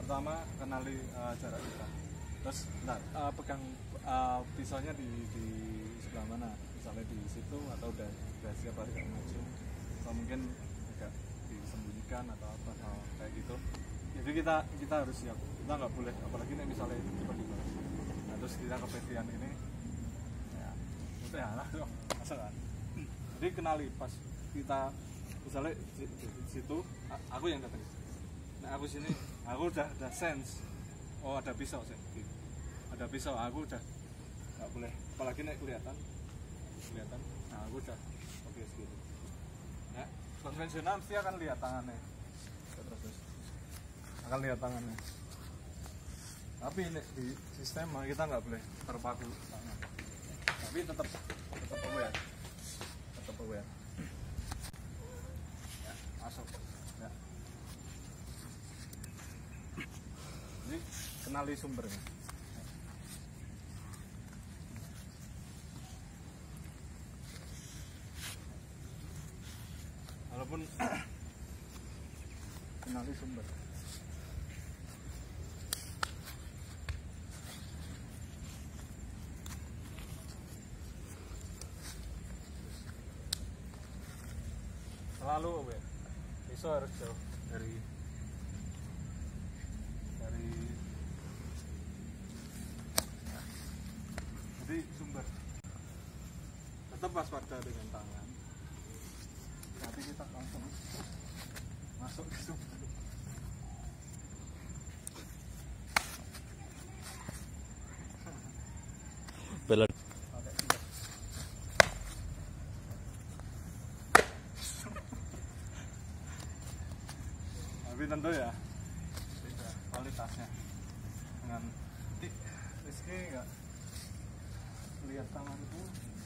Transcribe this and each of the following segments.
pertama kenali jarak kita. Terus pegang pisaunya di sebelah mana, misalnya di situ atau udah siap agak maju, atau mungkin agak disembunyikan atau apa hal kayak gitu. Jadi kita harus siap, kita nggak boleh, apalagi nih misalnya tiba-tiba nah, terus kita kepedean ini ya udah ya lah masa kan. Jadi kenali pas kita misalnya di situ aku yang datang, nah aku sini aku udah sense, oh ada pisau sih, ada pisau, aku udah nggak boleh, apalagi nih kelihatan, nah aku udah oke segitu. Ya konvensional mesti akan lihat tangannya, terus akan lihat tangannya. Tapi ini di Systema kita nggak boleh terpaku tangan, tapi tetap aware, ya, masuk ya. Jadi kenali sumbernya. Walaupun kenali sumber. Selalu pisau harus jauh dari jadi sumber. Tetap waspada dengan tangan, nanti kita langsung masuk ke sumber. Belum. Tapi tentu ya beda kualitasnya dengan Rizky nggak lihat tanganku.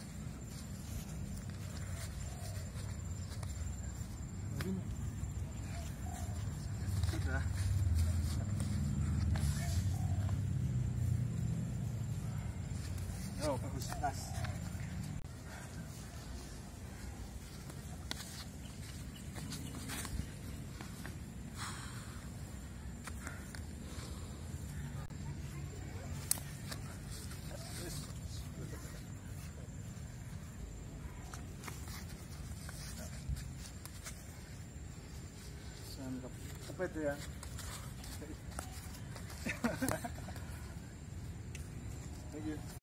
Sudah oh bagus, nice. Kepedean. Thank you.